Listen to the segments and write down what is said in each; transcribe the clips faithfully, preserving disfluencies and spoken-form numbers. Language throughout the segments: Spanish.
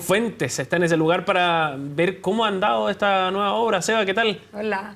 Fuentes está en ese lugar para ver cómo ha andado esta nueva obra. Seba, ¿qué tal? Hola.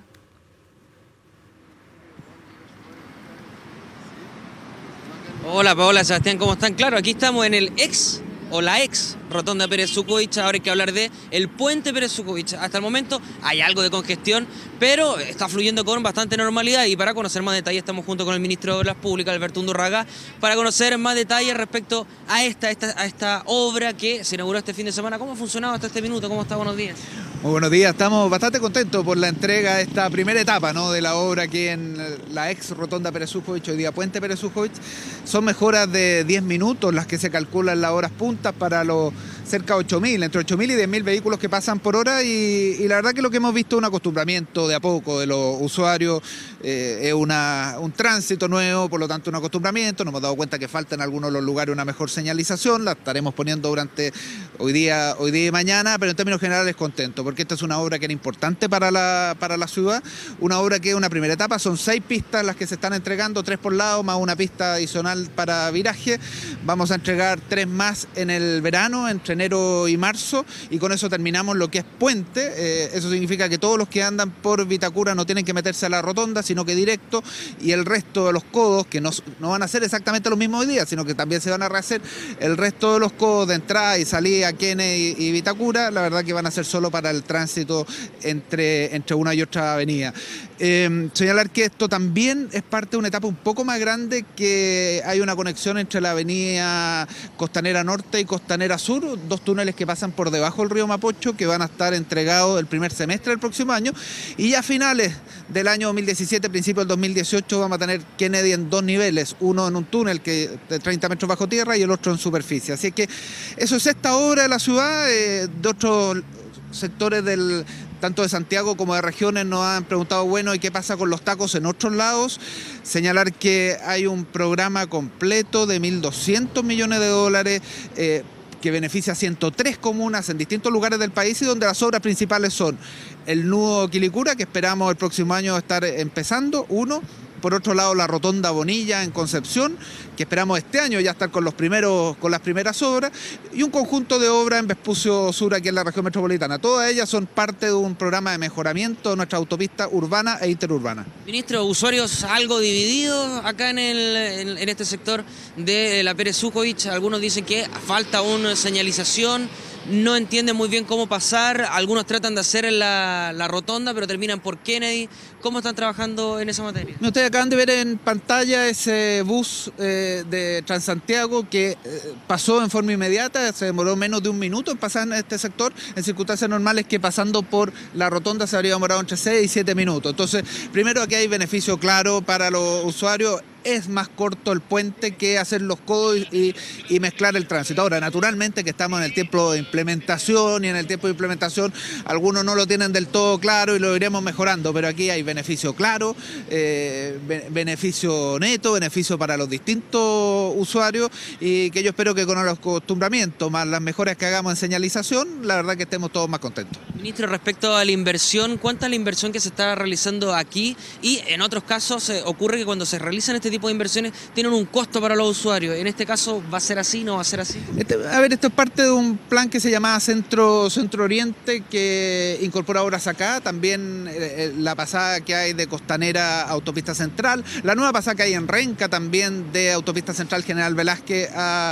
Hola Paola, Sebastián, ¿cómo están? Claro, aquí estamos en el ex o la ex Rotonda Pérez Sukovich. Ahora hay que hablar de el puente Pérez Sukovich. Hasta el momento hay algo de congestión, pero está fluyendo con bastante normalidad. Y para conocer más detalles estamos junto con el ministro de Obras Públicas, Alberto Undurraga, para conocer más detalles respecto a esta, esta, a esta obra que se inauguró este fin de semana. ¿Cómo ha funcionado hasta este minuto? ¿Cómo está? Buenos días. Muy buenos días, estamos bastante contentos por la entrega de esta primera etapa, ¿no?, de la obra aquí en la ex Rotonda Pérez Sukovich, hoy día Puente Pérez Sukovich. Son mejoras de diez minutos las que se calculan las horas puntas para los cerca de ocho mil, entre ocho mil y diez mil vehículos que pasan por hora, y, y la verdad que lo que hemos visto es un acostumbramiento de a poco de los usuarios, eh, es una, un tránsito nuevo, por lo tanto un acostumbramiento. Nos hemos dado cuenta que falta en algunos de los lugares una mejor señalización, la estaremos poniendo durante hoy día, hoy día y mañana, pero en términos generales contento, porque esta es una obra que era importante para la, para la ciudad, una obra que es una primera etapa, son seis pistas las que se están entregando, tres por lado, más una pista adicional para viraje. Vamos a entregar tres más en el verano, entre enero y marzo, y con eso terminamos lo que es puente. Eh, eso significa que todos los que andan por Vitacura no tienen que meterse a la rotonda, sino que directo, y el resto de los codos, que no, no van a ser exactamente los mismos hoy día, sino que también se van a rehacer, el resto de los codos de entrada y salida a Kennedy y, y Vitacura, la verdad que van a ser solo para el tránsito entre, entre una y otra avenida. Eh, señalar que esto también es parte de una etapa un poco más grande, que hay una conexión entre la avenida Costanera Norte y Costanera Sur, dos túneles que pasan por debajo del río Mapocho, que van a estar entregados el primer semestre del próximo año, y ya a finales del año dos mil diecisiete, principios del dos mil dieciocho, vamos a tener Kennedy en dos niveles, uno en un túnel que de treinta metros bajo tierra y el otro en superficie. Así que eso es esta obra de la ciudad. Eh, de otros sectores del tanto de Santiago como de regiones nos han preguntado, bueno, ¿y qué pasa con los tacos en otros lados? Señalar que hay un programa completo de mil doscientos millones de dólares eh, que beneficia a ciento tres comunas en distintos lugares del país, y donde las obras principales son el nudo Quilicura, que esperamos el próximo año estar empezando, uno. Por otro lado, la Rotonda Bonilla en Concepción, que esperamos este año ya estar con, los primeros, con las primeras obras, y un conjunto de obras en Vespucio Sur, aquí en la región metropolitana. Todas ellas son parte de un programa de mejoramiento de nuestra autopista urbana e interurbana. Ministro, usuarios algo divididos acá en, el, en, en este sector de la Pérez Sukovich. Algunos dicen que falta una señalización, no entienden muy bien cómo pasar, algunos tratan de hacer la, la rotonda, pero terminan por Kennedy. ¿Cómo están trabajando en esa materia? Ustedes acaban de ver en pantalla ese bus eh, de Transantiago que eh, pasó en forma inmediata, se demoró menos de un minuto en pasar en este sector, en circunstancias normales que pasando por la rotonda se habría demorado entre seis y siete minutos. Entonces, primero, aquí hay beneficio claro para los usuarios. Es más corto el puente que hacer los codos y, y mezclar el tránsito. Ahora, naturalmente que estamos en el tiempo de implementación, y en el tiempo de implementación algunos no lo tienen del todo claro y lo iremos mejorando, pero aquí hay beneficio claro, eh, beneficio neto, beneficio para los distintos usuarios, y que yo espero que con el acostumbramiento más las mejoras que hagamos en señalización, la verdad que estemos todos más contentos. Ministro, respecto a la inversión, ¿cuánta es la inversión que se está realizando aquí? Y en otros casos eh, ocurre que cuando se realizan este tipo de inversiones tienen un costo para los usuarios. En este caso, ¿va a ser así, no va a ser así? Este, a ver, esto es parte de un plan que se llamaba Centro, Centro Oriente, que incorpora obras acá, también eh, la pasada que hay de Costanera a Autopista Central, la nueva pasada que hay en Renca también de Autopista Central General Velázquez a...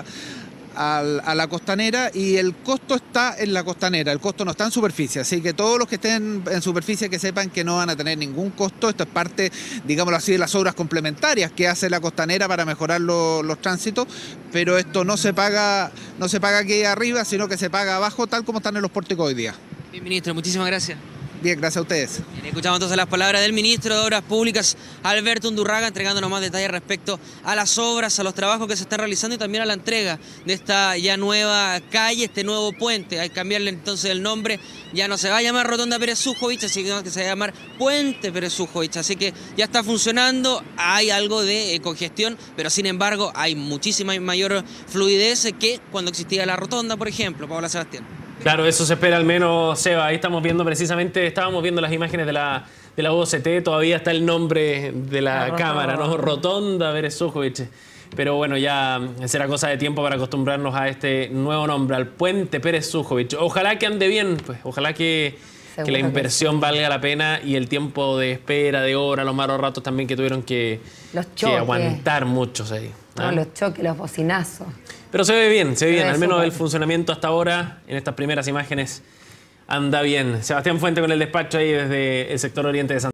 a la costanera, y el costo está en la costanera, el costo no está en superficie, así que todos los que estén en superficie que sepan que no van a tener ningún costo. Esto es parte, digámoslo así, de las obras complementarias que hace la costanera para mejorar lo, los tránsitos, pero esto no se paga, no se paga aquí arriba, sino que se paga abajo, tal como están en los pórticos hoy día. Bien, ministro, muchísimas gracias. Bien, gracias a ustedes. Bien, escuchamos entonces las palabras del ministro de Obras Públicas, Alberto Undurraga, entregándonos más detalles respecto a las obras, a los trabajos que se están realizando y también a la entrega de esta ya nueva calle, este nuevo puente. Hay que cambiarle entonces el nombre, ya no se va a llamar Rotonda Pérez Sukovich, sino que se va a llamar Puente Pérez Sukovich. Así que ya está funcionando, hay algo de eh, congestión, pero sin embargo hay muchísima mayor fluidez que cuando existía la rotonda, por ejemplo. Paola, Sebastián. Claro, eso se espera al menos, Seba. Ahí estamos viendo precisamente, estábamos viendo las imágenes de la, de la U C T, todavía está el nombre de la, la cámara, ¿no? Rotonda Pérez Sukovich. Pero bueno, ya será cosa de tiempo para acostumbrarnos a este nuevo nombre, al Puente Pérez Sujovic. Ojalá que ande bien, pues. Ojalá que, que la inversión que sí. valga la pena y el tiempo de espera, de hora, los malos ratos también que tuvieron que, los que aguantar muchos ahí. ¿Ah? No, los choques, los bocinazos. Pero se ve bien, se ve se bien. Ve Al menos super. el funcionamiento hasta ahora, en estas primeras imágenes, anda bien. Sebastián Fuente con el despacho ahí desde el sector oriente de Santiago.